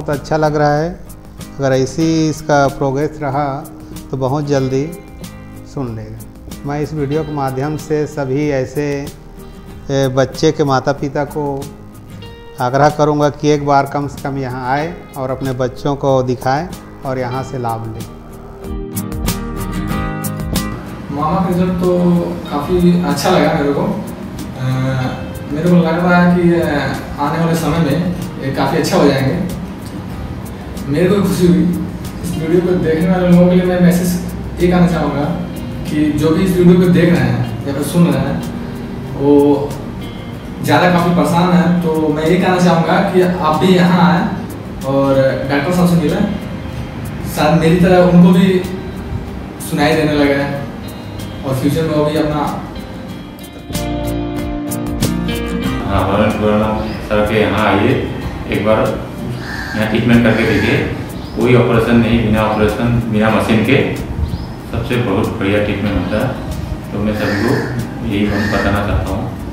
बहुत अच्छा लग रहा है। अगर ऐसी इसका प्रोग्रेस रहा तो बहुत जल्दी सुन लेगा। मैं इस वीडियो के माध्यम से सभी ऐसे बच्चे के माता पिता को आग्रह करूंगा कि एक बार कम से कम यहाँ आए और अपने बच्चों को दिखाएं और यहाँ से लाभ लें। मामा का रिजल्ट तो काफ़ी अच्छा लगा मेरे को लग रहा है कि आने वाले समय में ये काफ़ी अच्छा हो जाएंगे। मेरे को खुशी हुई। इस वीडियो को देखने वाले लोगों के लिए मैं मैसेज ये कहना चाहूँगा कि जो भी इस वीडियो को देख रहे हैं या फिर सुन रहे हैं वो ज़्यादा काफ़ी परेशान है, तो मैं ये कहना चाहूँगा कि आप भी यहाँ आएँ और डॉक्टर साहब से मिलें। शायद मेरी तरह उनको भी सुनाई देने लगे और फ्यूचर में वो भी अपना सर के यहाँ आइए, एक बार यहाँ ट्रीटमेंट करके देखिए। कोई ऑपरेशन नहीं, बिना ऑपरेशन बिना मशीन के सबसे बहुत बढ़िया ट्रीटमेंट होता है। तो मैं सभी को यही बताना चाहता हूँ।